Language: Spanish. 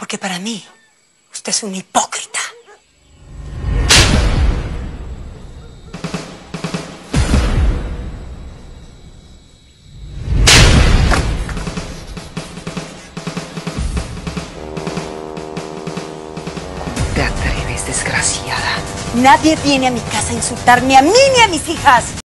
Porque para mí, usted es un hipócrita. Te atreves, desgraciada. Nadie viene a mi casa a insultarme a mí ni a mis hijas.